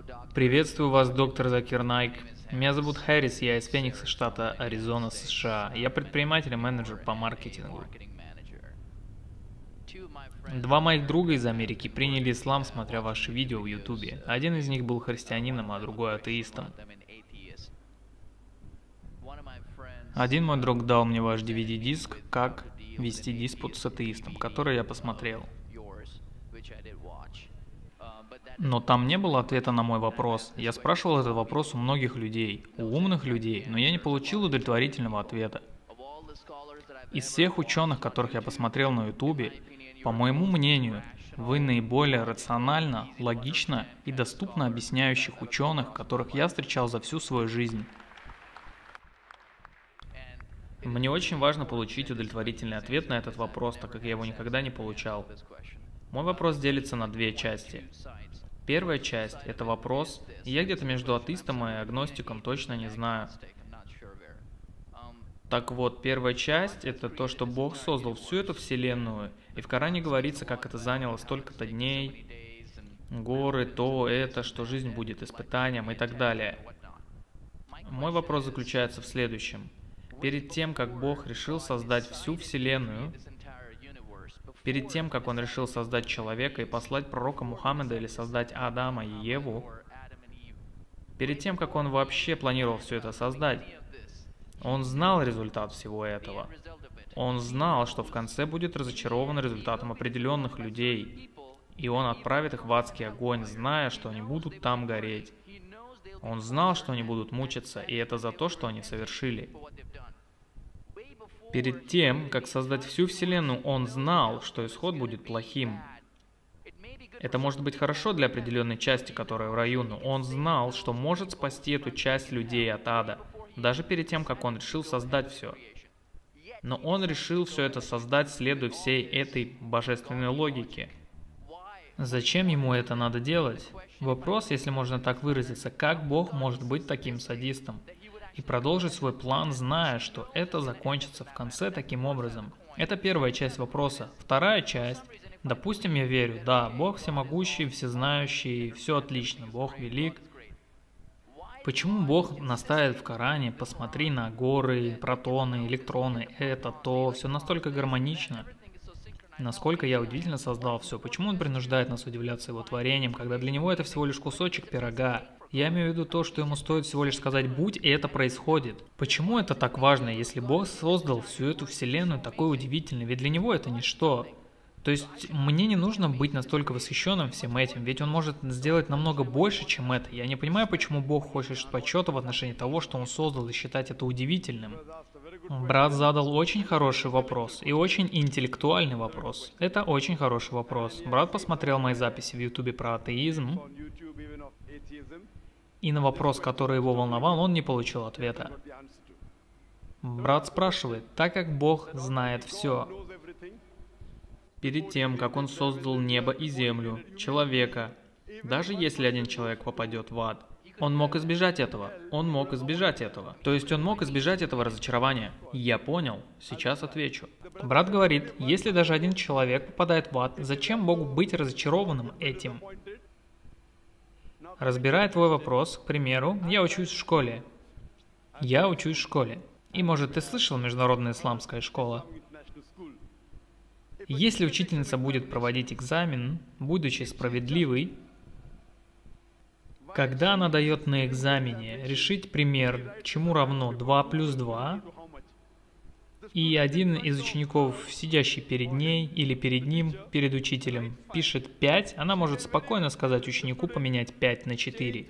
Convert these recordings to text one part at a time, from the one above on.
Приветствую вас, доктор Закир Найк. Меня зовут Харрис, я из Феникса, штата Аризона, США. Я предприниматель и менеджер по маркетингу. Два моих друга из Америки приняли ислам, смотря ваши видео в Ютубе. Один из них был христианином, а другой атеистом. Один мой друг дал мне ваш DVD-диск «Как вести диспут с атеистом», который я посмотрел. Но там не было ответа на мой вопрос. Я спрашивал этот вопрос у многих людей, у умных людей, но я не получил удовлетворительного ответа. Из всех ученых, которых я посмотрел на Ютубе, по моему мнению, вы наиболее рационально, логично и доступно объясняющих ученых, которых я встречал за всю свою жизнь. Мне очень важно получить удовлетворительный ответ на этот вопрос, так как я его никогда не получал. Мой вопрос делится на две части. Первая часть – это вопрос, и я где-то между атеистом и агностиком точно не знаю. Так вот, первая часть – это то, что Бог создал всю эту вселенную, и в Коране говорится, как это заняло столько-то дней, горы, то, это, что жизнь будет испытанием и так далее. Мой вопрос заключается в следующем. Перед тем, как Бог решил создать всю вселенную, перед тем, как Он решил создать человека и послать пророка Мухаммеда или создать Адама и Еву, перед тем, как Он вообще планировал все это создать, Он знал результат всего этого. Он знал, что в конце будет разочарован результатом определенных людей, и Он отправит их в адский огонь, зная, что они будут там гореть. Он знал, что они будут мучиться, и это за то, что они совершили. Перед тем, как создать всю Вселенную, Он знал, что исход будет плохим. Это может быть хорошо для определенной части, которая в раю, но Он знал, что может спасти эту часть людей от ада, даже перед тем, как Он решил создать все. Но Он решил все это создать, следуя всей этой божественной логике. Зачем Ему это надо делать? Вопрос, если можно так выразиться, как Бог может быть таким садистом? И продолжить свой план, зная, что это закончится в конце таким образом. Это первая часть вопроса. Вторая часть. Допустим, я верю, да, Бог всемогущий, всезнающий, все отлично, Бог велик. Почему Бог настаивает в Коране, посмотри на горы, протоны, электроны, это, то, все настолько гармонично? Насколько я удивительно создал все. Почему Он принуждает нас удивляться Его творением, когда для Него это всего лишь кусочек пирога? Я имею в виду то, что Ему стоит всего лишь сказать «будь», и это происходит. Почему это так важно, если Бог создал всю эту вселенную такой удивительной? Ведь для Него это ничто. То есть мне не нужно быть настолько восхищенным всем этим, ведь Он может сделать намного больше, чем это. Я не понимаю, почему Бог хочет почета в отношении того, что Он создал, и считать это удивительным. Брат задал очень хороший вопрос и очень интеллектуальный вопрос. Это очень хороший вопрос. Брат посмотрел мои записи в Ютубе про атеизм, и на вопрос, который его волновал, он не получил ответа. Брат спрашивает, так как Бог знает все, перед тем, как Он создал небо и землю, человека, даже если один человек попадет в ад, Он мог избежать этого. Он мог избежать этого. То есть Он мог избежать этого разочарования. Я понял. Сейчас отвечу. Брат говорит, если даже один человек попадает в ад, зачем Богу быть разочарованным этим? Разбирая твой вопрос, к примеру, я учусь в школе. И, может, ты слышал Международная исламская школа? Если учительница будет проводить экзамен, будучи справедливой, когда она дает на экзамене решить пример, чему равно 2 плюс 2, и один из учеников, сидящий перед ней или перед ним, перед учителем, пишет 5, она может спокойно сказать ученику поменять 5 на 4.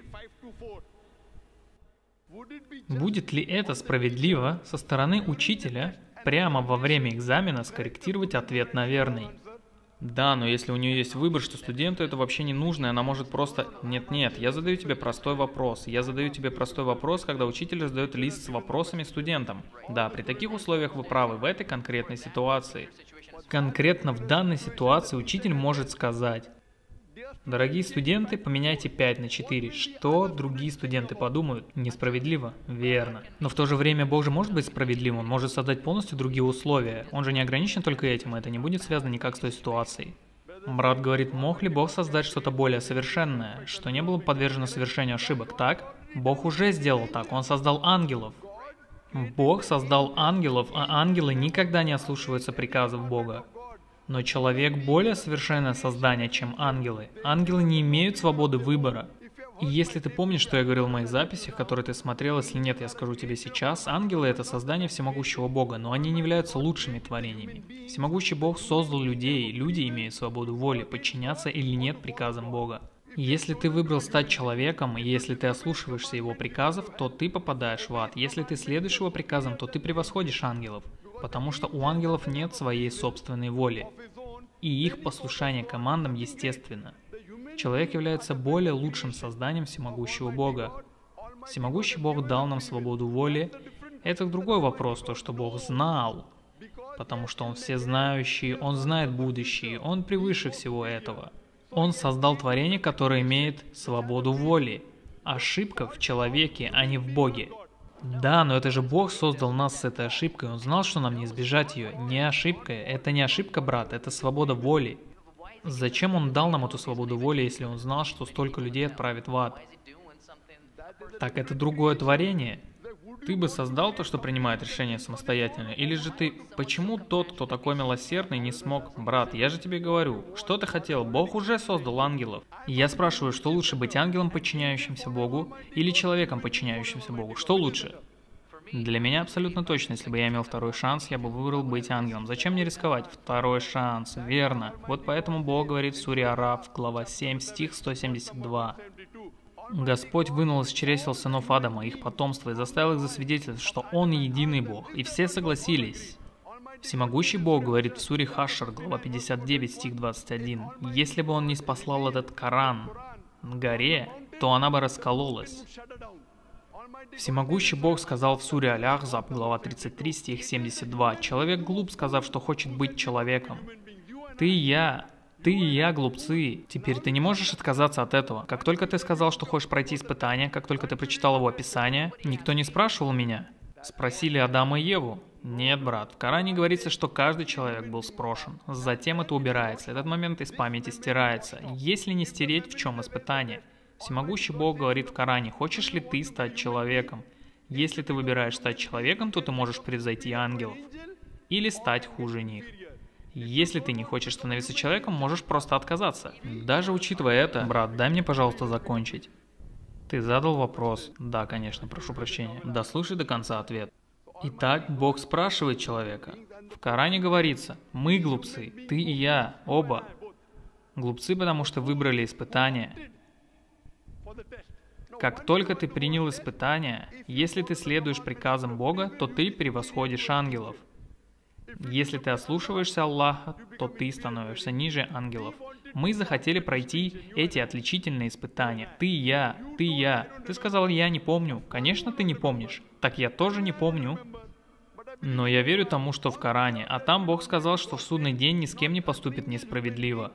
Будет ли это справедливо со стороны учителя прямо во время экзамена скорректировать ответ на верный? Да, но если у нее есть выбор, что студенту это вообще не нужно, и она может просто... Нет, я задаю тебе простой вопрос. Когда учитель раздает лист с вопросами студентам. Да, при таких условиях вы правы в этой конкретной ситуации. Конкретно в данной ситуации учитель может сказать: дорогие студенты, поменяйте 5 на 4. Что другие студенты подумают? Несправедливо? Верно. Но в то же время Бог же может быть справедливым, Он может создать полностью другие условия. Он же не ограничен только этим, это не будет связано никак с той ситуацией. Брат говорит, мог ли Бог создать что-то более совершенное, что не было подвержено совершению ошибок, так? Бог уже сделал так, Он создал ангелов. Бог создал ангелов, а ангелы никогда не ослушиваются приказов Бога. Но человек более совершенное создание, чем ангелы. Ангелы не имеют свободы выбора. И если ты помнишь, что я говорил в моих записях, которые ты смотрел, если нет, я скажу тебе сейчас, ангелы — это создание всемогущего Бога, но они не являются лучшими творениями. Всемогущий Бог создал людей, люди имеют свободу воли, подчиняться или нет приказам Бога. Если ты выбрал стать человеком, и если ты ослушиваешься его приказов, то ты попадаешь в ад. Если ты следуешь его приказам, то ты превосходишь ангелов, потому что у ангелов нет своей собственной воли, и их послушание командам естественно. Человек является более лучшим созданием всемогущего Бога. Всемогущий Бог дал нам свободу воли. Это другой вопрос, то, что Бог знал, потому что Он всезнающий, Он знает будущее, Он превыше всего этого. Он создал творение, которое имеет свободу воли. Ошибка в человеке, а не в Боге. Да, но это же Бог создал нас с этой ошибкой. Он знал, что нам не избежать ее. Не ошибка. Это не ошибка, брат, это свобода воли. Зачем Он дал нам эту свободу воли, если Он знал, что столько людей отправит в ад? Так это другое творение. Ты бы создал то, что принимает решение самостоятельно? Или же ты... Почему тот, кто такой милосердный, не смог? Брат, я же тебе говорю, что ты хотел? Бог уже создал ангелов. И я спрашиваю, что лучше, быть ангелом, подчиняющимся Богу, или человеком, подчиняющимся Богу? Что лучше? Для меня абсолютно точно, если бы я имел второй шанс, я бы выбрал быть ангелом. Зачем мне рисковать? Второй шанс, верно. Вот поэтому Бог говорит в суре Араф, глава 7, стих 172. Господь вынул из чресел сынов Адама, их потомство, и заставил их засвидетельствовать, что Он единый Бог. И все согласились. Всемогущий Бог говорит в суре Хашр, глава 59, стих 21. Если бы Он не спаслал этот Коран на горе, то она бы раскололась. Всемогущий Бог сказал в суре Аль-Ахзаб, глава 33, стих 72. Человек глуп, сказав, что хочет быть человеком. Ты и я глупцы. Теперь ты не можешь отказаться от этого. Как только ты сказал, что хочешь пройти испытание, как только ты прочитал его описание, никто не спрашивал меня. Спросили Адама и Еву. Нет, брат, в Коране говорится, что каждый человек был спрошен. Затем это убирается, этот момент из памяти стирается. Если не стереть, в чем испытание? Всемогущий Бог говорит в Коране, хочешь ли ты стать человеком? Если ты выбираешь стать человеком, то ты можешь превзойти ангелов. Или стать хуже них. Если ты не хочешь становиться человеком, можешь просто отказаться. Даже учитывая это, брат, дай мне, пожалуйста, закончить. Ты задал вопрос. Да, конечно, прошу прощения. Дослушай до конца ответ. Итак, Бог спрашивает человека. В Коране говорится, мы глупцы, ты и я, оба. Глупцы, потому что выбрали испытание. Как только ты принял испытание, если ты следуешь приказам Бога, то ты превосходишь ангелов. Если ты ослушиваешься Аллаха, то ты становишься ниже ангелов. Мы захотели пройти эти отличительные испытания. Ты и я, ты и я. Ты сказал, я не помню. Конечно, ты не помнишь. Так я тоже не помню. Но я верю тому, что в Коране. А там Бог сказал, что в судный день ни с кем не поступит несправедливо.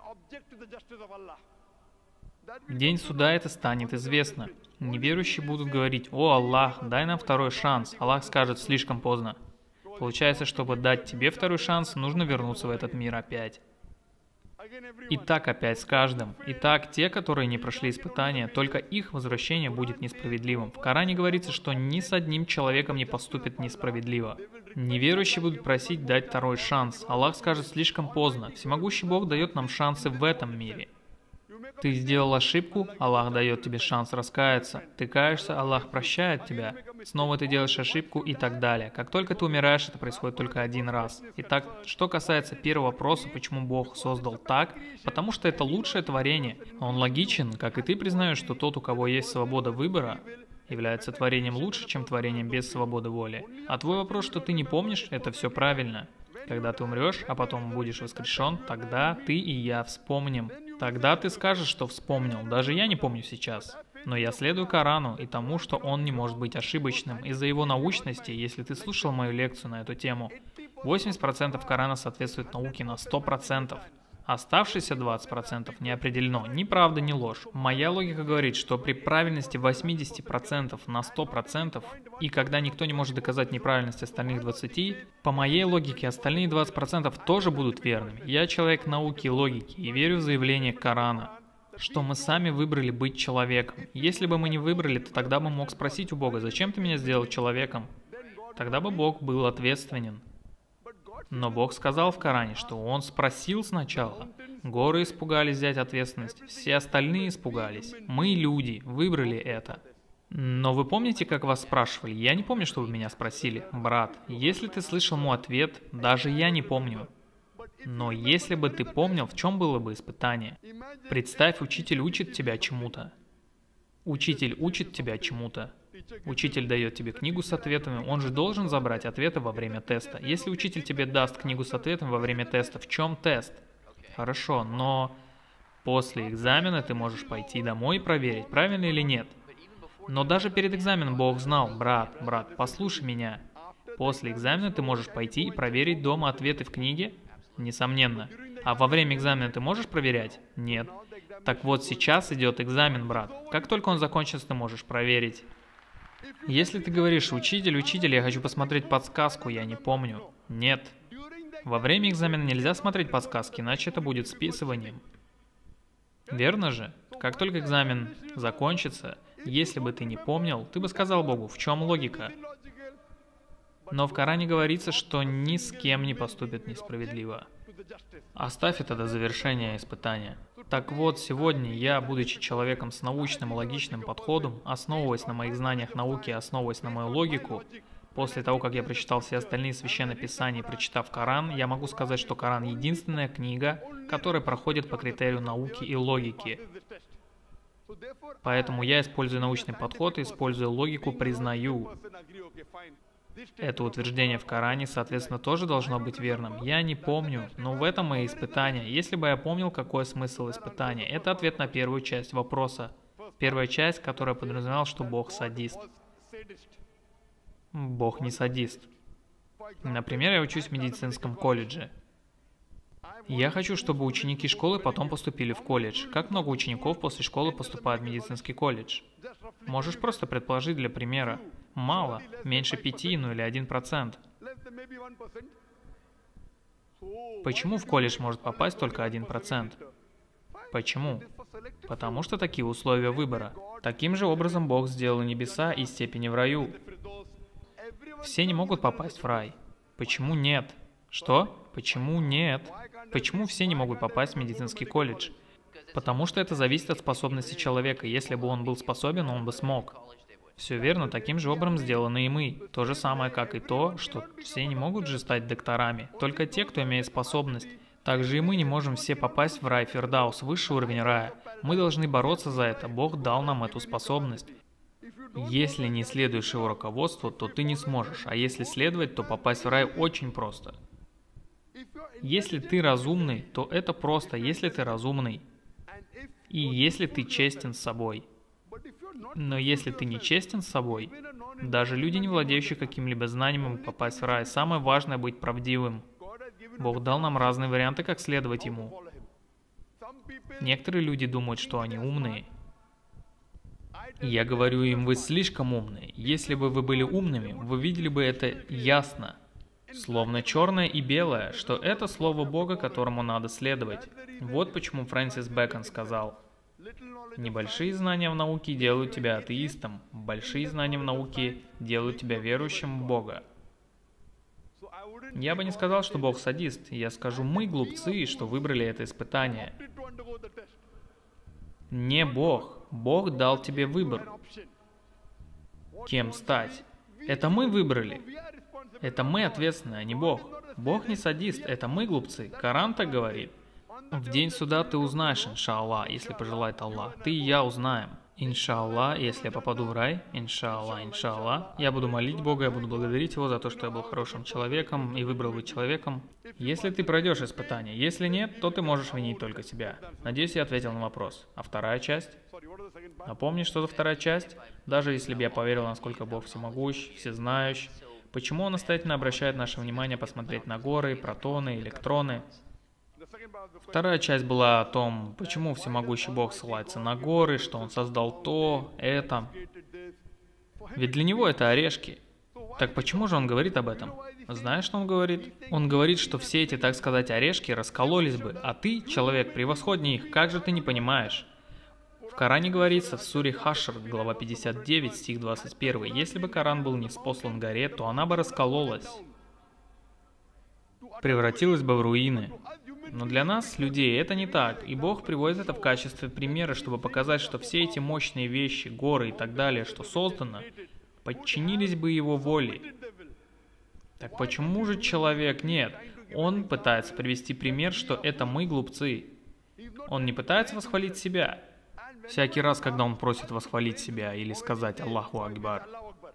В день суда это станет известно. Неверующие будут говорить, о Аллах, дай нам второй шанс. Аллах скажет, слишком поздно. Получается, чтобы дать тебе второй шанс, нужно вернуться в этот мир опять. И так опять с каждым. Итак, те, которые не прошли испытания, только их возвращение будет несправедливым. В Коране говорится, что ни с одним человеком не поступит несправедливо. Неверующие будут просить дать второй шанс. Аллах скажет слишком поздно. Всемогущий Бог дает нам шансы в этом мире. Ты сделал ошибку, Аллах дает тебе шанс раскаяться. Ты каешься, Аллах прощает тебя. Снова ты делаешь ошибку и так далее. Как только ты умираешь, это происходит только один раз. Итак, что касается первого вопроса, почему Бог создал так, потому что это лучшее творение. Он логичен, как и ты признаешь, что тот, у кого есть свобода выбора, является творением лучше, чем творением без свободы воли. А твой вопрос, что ты не помнишь, это все правильно. Когда ты умрешь, а потом будешь воскрешен, тогда ты и я вспомним. Тогда ты скажешь, что вспомнил. Даже я не помню сейчас. Но я следую Корану и тому, что он не может быть ошибочным. Из-за его научности, если ты слушал мою лекцию на эту тему, 80% Корана соответствует науке на 100%. Оставшиеся 20% не определено ни правда, ни ложь. Моя логика говорит, что при правильности 80% на 100%, и когда никто не может доказать неправильность остальных 20%, по моей логике остальные 20% тоже будут верными. Я человек науки и логики и верю в заявление Корана, что мы сами выбрали быть человеком. Если бы мы не выбрали, то тогда бы мог спросить у Бога: зачем ты меня сделал человеком? Тогда бы Бог был ответственен. Но Бог сказал в Коране, что Он спросил сначала. Горы испугались взять ответственность, все остальные испугались. Мы, люди, выбрали это. Но вы помните, как вас спрашивали? Я не помню, что вы меня спросили. Брат, если ты слышал мой ответ, даже я не помню. Но если бы ты помнил, в чем было бы испытание? Представь, учитель учит тебя чему-то. Учитель учит тебя чему-то. Учитель дает тебе книгу с ответами, он же должен забрать ответы во время теста. Если учитель тебе даст книгу с ответами во время теста, в чем тест? Хорошо, но после экзамена ты можешь пойти домой и проверить, правильно или нет. Но даже перед экзаменом Бог знал: брат, послушай меня. После экзамена ты можешь пойти и проверить дома ответы в книге? Несомненно. А во время экзамена ты можешь проверять? Нет. Так вот, сейчас идет экзамен, брат. Как только он закончится, ты можешь проверить. Если ты говоришь: учитель, я хочу посмотреть подсказку, я не помню. Нет. Во время экзамена нельзя смотреть подсказки, иначе это будет списыванием. Верно же? Как только экзамен закончится, если бы ты не помнил, ты бы сказал Богу: в чем логика? Но в Коране говорится, что ни с кем не поступит несправедливо. Оставь это до завершения испытания. Так вот, сегодня я, будучи человеком с научным и логичным подходом, основываясь на моих знаниях науки, основываясь на мою логику, после того, как я прочитал все остальные священные писания и прочитав Коран, я могу сказать, что Коран — единственная книга, которая проходит по критерию науки и логики. Поэтому я использую научный подход и, используя логику, признаю. Это утверждение в Коране, соответственно, тоже должно быть верным. Я не помню, но в этом и испытание. Если бы я помнил, какой смысл испытания, это ответ на первую часть вопроса. Первая часть, которая подразумевала, что Бог садист. Бог не садист. Например, я учусь в медицинском колледже. Я хочу, чтобы ученики школы потом поступили в колледж. Как много учеников после школы поступают в медицинский колледж? Можешь просто предположить для примера. Мало, меньше 5, ну или 1%. Почему в колледж может попасть только 1%? Почему? Потому что такие условия выбора. Таким же образом Бог сделал небеса и степени в раю. Все не могут попасть в рай. Почему нет? Что? Почему нет? Почему все не могут попасть в медицинский колледж? Потому что это зависит от способности человека. Если бы он был способен, он бы смог. Все верно, таким же образом сделаны и мы. То же самое, как и то, что все не могут же стать докторами. Только те, кто имеет способность. Также и мы не можем все попасть в рай Фирдаус, высший уровень рая. Мы должны бороться за это. Бог дал нам эту способность. Если не следуешь его руководству, то ты не сможешь. А если следовать, то попасть в рай очень просто. Если ты разумный, то это просто, если ты разумный. И если ты честен с собой. Но если ты не честен с собой, даже люди, не владеющие каким-либо знанием, могут попасть в рай. Самое важное — быть правдивым. Бог дал нам разные варианты, как следовать Ему. Некоторые люди думают, что они умные. И я говорю им: вы слишком умные. Если бы вы были умными, вы видели бы это ясно. Словно черное и белое, что это слово Бога, которому надо следовать. Вот почему Фрэнсис Бэкон сказал: небольшие знания в науке делают тебя атеистом, большие знания в науке делают тебя верующим в Бога. Я бы не сказал, что Бог садист, я скажу: мы глупцы, что выбрали это испытание. Не Бог. Бог дал тебе выбор. Кем стать? Это мы выбрали. Это мы ответственны, а не Бог. Бог не садист, это мы глупцы. Коран так говорит. В день суда ты узнаешь, иншаллах, если пожелает Аллах. Ты и я узнаем. Иншаллах, если я попаду в рай, иншаллах, я буду молить Бога, я буду благодарить Его за то, что я был хорошим человеком и выбрал быть человеком. Если ты пройдешь испытание, если нет, то ты можешь винить только себя. Надеюсь, я ответил на вопрос. А вторая часть? Напомни, что за вторая часть? Даже если бы я поверил, насколько Бог всемогущ, всезнающий, почему Он настоятельно обращает наше внимание посмотреть на горы, протоны, электроны? Вторая часть была о том, почему всемогущий Бог ссылается на горы, что Он создал то, это. Ведь для Него это орешки. Так почему же Он говорит об этом? Знаешь, что Он говорит? Он говорит, что все эти, так сказать, орешки раскололись бы, а ты, человек, превосходнее их, как же ты не понимаешь? В Коране говорится в суре Хашр, глава 59, стих 21, «Если бы Коран был не спослан горе, то она бы раскололась, превратилась бы в руины». Но для нас, людей, это не так, и Бог приводит это в качестве примера, чтобы показать, что все эти мощные вещи, горы и так далее, что создано, подчинились бы Его воле. Так почему же человек нет? Он пытается привести пример, что это мы глупцы. Он не пытается восхвалить себя. Всякий раз, когда он просит восхвалить себя или сказать «Аллаху Акбар»,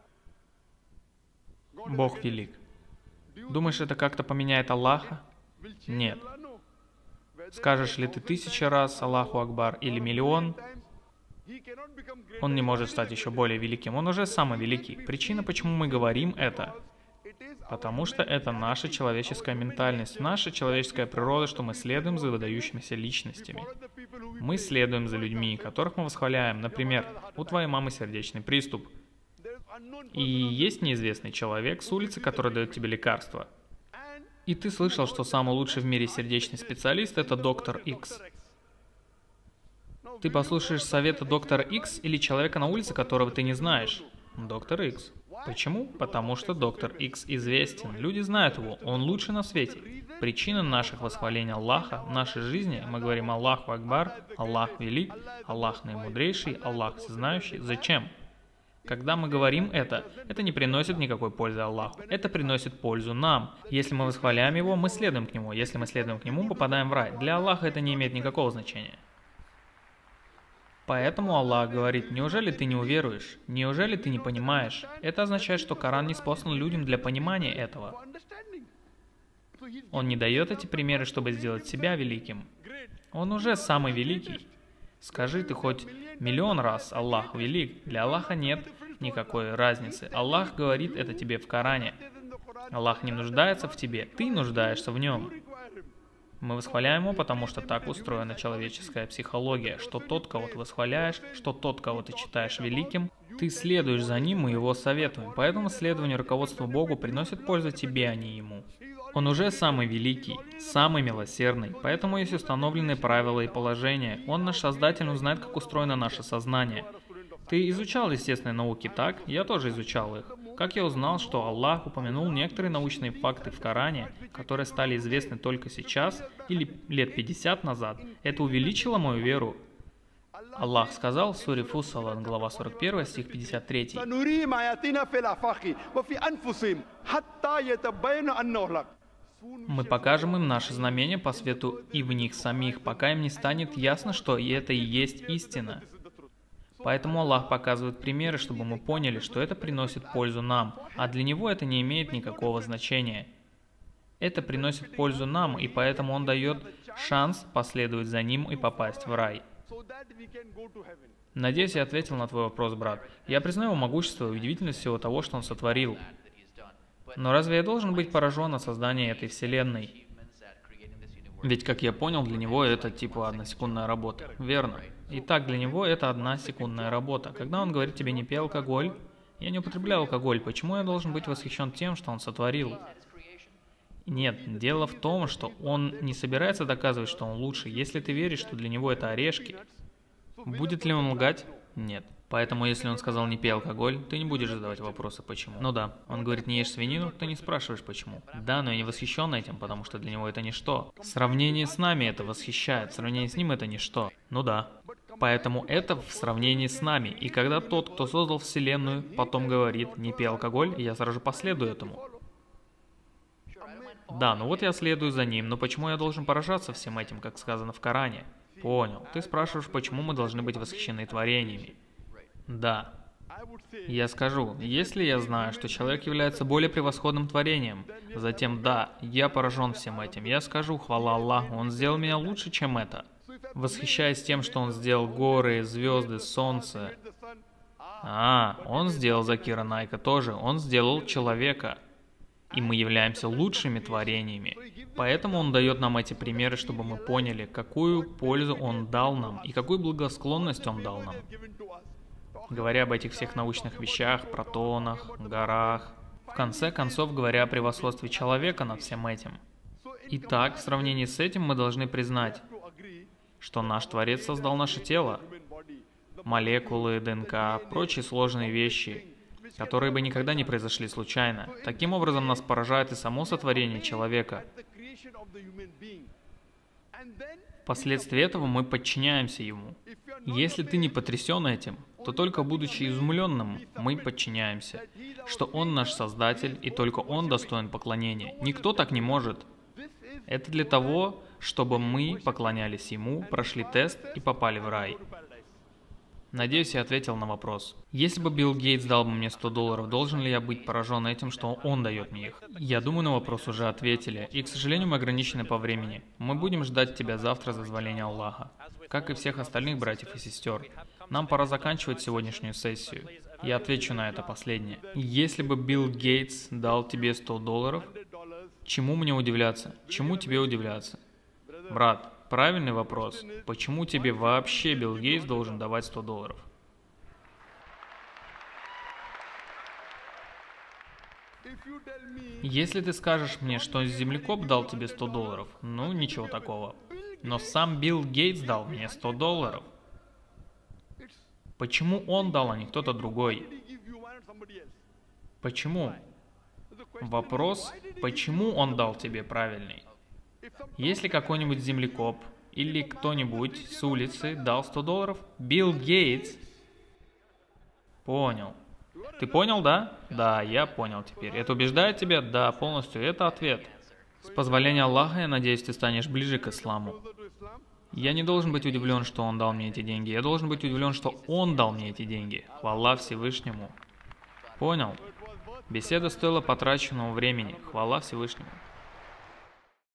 Бог велик. Думаешь, это как-то поменяет Аллаха? Нет. Скажешь ли ты 1000 раз Аллаху Акбар или миллион, он не может стать еще более великим. Он уже самый великий. Причина, почему мы говорим это, потому что это наша человеческая ментальность, наша человеческая природа, что мы следуем за выдающимися личностями. Мы следуем за людьми, которых мы восхваляем. Например, у твоей мамы сердечный приступ. И есть неизвестный человек с улицы, который дает тебе лекарство. И ты слышал, что самый лучший в мире сердечный специалист – это доктор Икс. Ты послушаешь совета доктора Икс или человека на улице, которого ты не знаешь? Доктор Икс. Почему? Потому что доктор Икс известен. Люди знают его. Он лучший на свете. Причина наших восхвалений Аллаха в нашей жизни, мы говорим Аллаху Акбар, Аллах велик, Аллах наимудрейший, Аллах всезнающий. Зачем? Когда мы говорим это не приносит никакой пользы Аллаху. Это приносит пользу нам. Если мы восхваляем Его, мы следуем к Нему. Если мы следуем к Нему, мы попадаем в рай. Для Аллаха это не имеет никакого значения. Поэтому Аллах говорит: неужели ты не уверуешь? Неужели ты не понимаешь? Это означает, что Коран не спослан людям для понимания этого. Он не дает эти примеры, чтобы сделать себя великим. Он уже самый великий. Скажи ты хоть миллион раз «Аллах велик», для Аллаха нет никакой разницы. Аллах говорит это тебе в Коране. Аллах не нуждается в тебе, ты нуждаешься в Нем. Мы восхваляем Его, потому что так устроена человеческая психология, что тот, кого ты восхваляешь, что тот, кого ты считаешь великим, ты следуешь за Ним и Его советуем. Поэтому следование руководству Богу приносит пользу тебе, а не Ему. Он уже самый великий, самый милосердный, поэтому есть установленные правила и положения. Он наш Создатель, он знает, как устроено наше сознание. Ты изучал естественные науки, так? Я тоже изучал их. Как я узнал, что Аллах упомянул некоторые научные факты в Коране, которые стали известны только сейчас или лет 50 назад, это увеличило мою веру. Аллах сказал в суре Фуссалат, глава 41, стих 53. Мы покажем им наши знамения по свету и в них самих, пока им не станет ясно, что это и есть истина. Поэтому Аллах показывает примеры, чтобы мы поняли, что это приносит пользу нам, а для Него это не имеет никакого значения. Это приносит пользу нам, и поэтому Он дает шанс последовать за Ним и попасть в рай. Надеюсь, я ответил на твой вопрос, брат. Я признаю Его могущество и удивительность всего того, что Он сотворил. Но разве я должен быть поражен от создания этой вселенной? Ведь, как я понял, для него это типа односекундная работа. Верно. Итак, для него это односекундная работа. Когда он говорит тебе «не пей алкоголь», я не употребляю алкоголь. Почему я должен быть восхищен тем, что он сотворил? Нет, дело в том, что он не собирается доказывать, что он лучше. Если ты веришь, что для него это орешки, будет ли он лгать? Нет. Поэтому, если он сказал «не пей алкоголь», ты не будешь задавать вопросы «почему?». Ну да, он говорит «не ешь свинину», ты не спрашиваешь «почему?». Да, но я не восхищен этим, потому что для него это ничто. Сравнение с нами это восхищает, сравнение с ним это ничто. Ну да. Поэтому это в сравнении с нами. И когда тот, кто создал Вселенную, потом говорит «не пей алкоголь», я сразу же последую этому. Да, ну вот я следую за ним, но почему я должен поражаться всем этим, как сказано в Коране? Понял. Ты спрашиваешь, почему мы должны быть восхищены творениями. Да. Я скажу, если я знаю, что человек является более превосходным творением, затем да, я поражен всем этим, я скажу, хвала Аллаху, Он сделал меня лучше, чем это. Восхищаясь тем, что Он сделал горы, звезды, солнце. Он сделал Закира Найка тоже, Он сделал человека. и мы являемся лучшими творениями. Поэтому Он дает нам эти примеры, чтобы мы поняли, какую пользу Он дал нам и какую благосклонность Он дал нам. Говоря об этих всех научных вещах, протонах, горах, в конце концов, говоря о превосходстве человека над всем этим. Итак, в сравнении с этим мы должны признать, что наш Творец создал наше тело, молекулы, ДНК, прочие сложные вещи, которые бы никогда не произошли случайно. Таким образом, нас поражает и само сотворение человека. Впоследствии этого мы подчиняемся Ему. Если ты не потрясен этим, то только будучи изумленным, мы подчиняемся, что Он наш Создатель, и только Он достоин поклонения. Никто так не может. Это для того, чтобы мы поклонялись Ему, прошли тест и попали в рай. Надеюсь, я ответил на вопрос. Если бы Билл Гейтс дал бы мне $100, должен ли я быть поражен этим, что он дает мне их? Я думаю, на вопрос уже ответили. И, к сожалению, мы ограничены по времени. Мы будем ждать тебя завтра за дозволения Аллаха. Как и всех остальных братьев и сестер. Нам пора заканчивать сегодняшнюю сессию. Я отвечу на это последнее. Если бы Билл Гейтс дал тебе $100, чему мне удивляться? Чему тебе удивляться? Брат, правильный вопрос. Почему тебе вообще Билл Гейтс должен давать $100? Если ты скажешь мне, что землекоп дал тебе $100, ну ничего такого. Но сам Билл Гейтс дал мне $100. Почему он дал, а не кто-то другой? Почему? Вопрос, почему он дал тебе, правильный. Если какой-нибудь землекоп или кто-нибудь с улицы дал $100, Билл Гейтс... Понял. Ты понял, да? Да, я понял теперь. Это убеждает тебя? Да, полностью. Это ответ. С позволения Аллаха, я надеюсь, ты станешь ближе к исламу. Я не должен быть удивлен, что он дал мне эти деньги. Я должен быть удивлен, что он дал мне эти деньги. Хвала Всевышнему. Понял? Беседа стоила потраченного времени. Хвала Всевышнему.